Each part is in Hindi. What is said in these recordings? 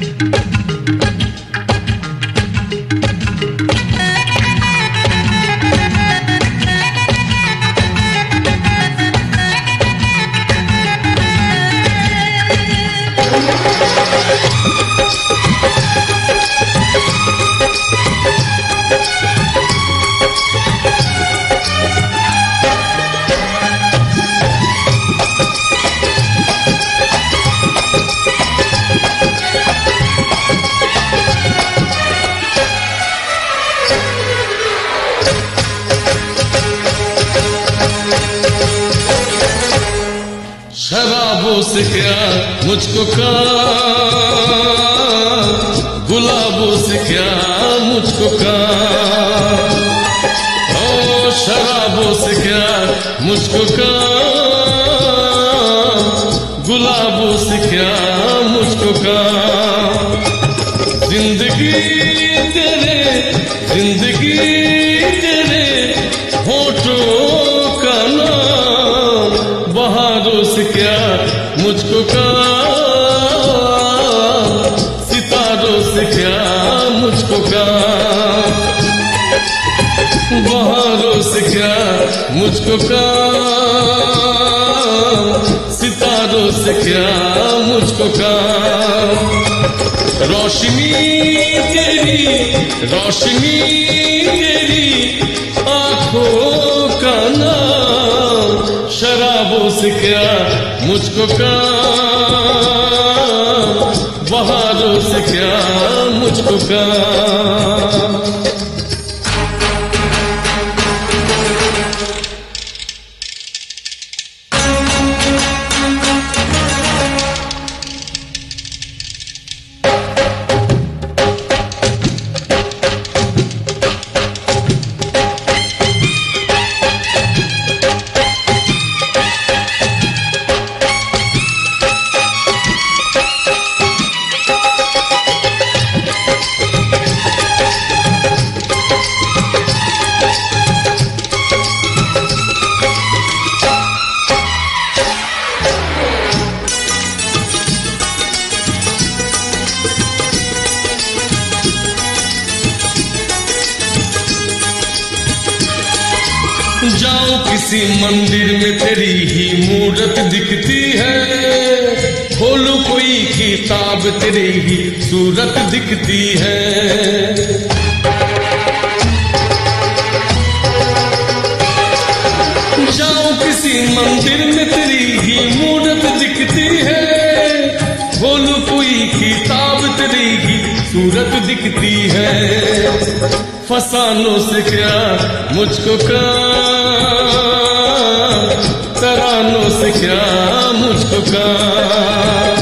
शराबों से क्या मुझको काम, गुलाबों से क्या मुझको काम, ओ शराबों से क्या मुझको काम, गुलाबों से क्या मुझको काम। जिंदगी तेरे होठों का नाम, बहारों से क्या मुझको काम, सितारों से क्या मुझको काम, बहारों से क्या मुझको काम, सितारों से क्या मुझको काम। रोशनी तेरी आंखों का नाम, शराबों से क्या मुझको काम, बहारों से क्या मुझको काम। जाऊं किसी मंदिर में तेरी ही मूरत दिखती है, खोलूं कोई किताब तेरी ही सूरत दिखती है। जाऊं किसी मंदिर में तेरी ही मूरत दिखती है, खोलूं कोई किताब तेरी ही सूरत दिखती है। फसानों से क्या मुझको काम, तरानों से क्या मुझको काम,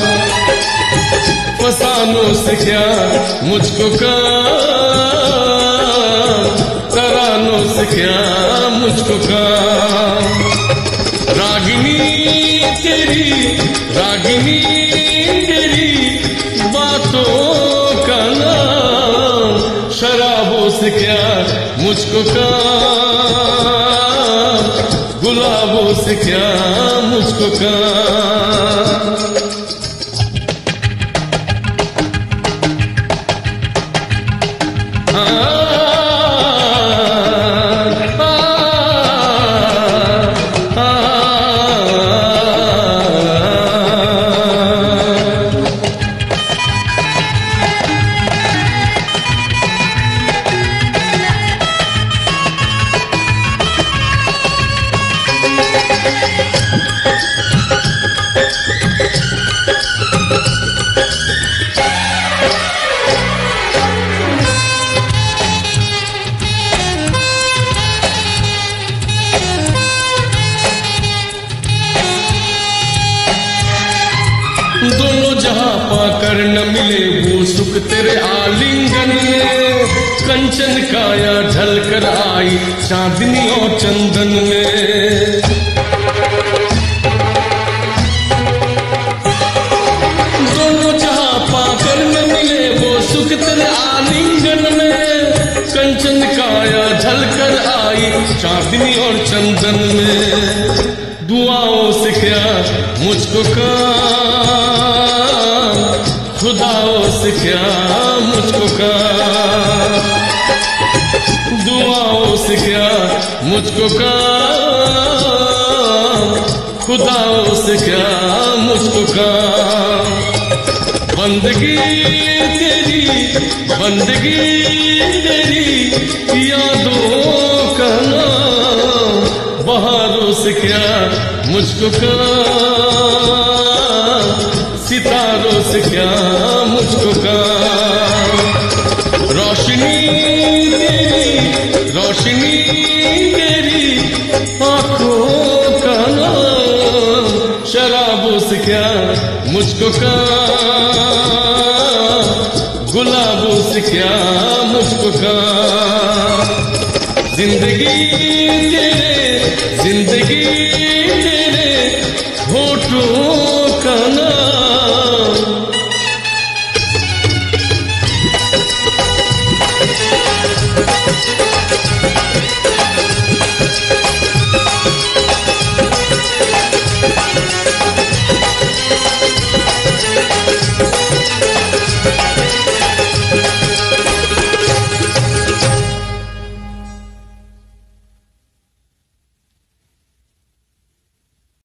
फसानों से क्या मुझको काम, तरानों से क्या मुझको काम। रागिनी तेरी बातों का नाम, शराबों से क्या मुझको काम, गुलाबों से क्या मुझको काम। दोनों जहां पाकर न मिले वो सुख तेरे आलिंगन में, कंचन काया ढलकर आई चांदनी और चंदन में। दोनों जहां पाकर न मिले वो सुख तेरे आलिंगन में, कंचन काया ढलकर आई चांदनी और चंदन में। दुआओं से क्या मुझको काम, खुदाओं से क्या मुझको काम, दुआओं से क्या मुझको काम, खुदाओं से क्या मुझको काम। बंदगी तेरी, बंदगी तेरी यादों का नाम, बहारों से क्या मुझको काम, सितारों से क्या मुझको काम। रोशनी तेरी, रोशनी तेरी आंखों का नाम, शराबों से क्या मुझको काम, गुलाबों से क्या मुझको काम। जिंदगी तेरे, जिंदगी तेरे होठों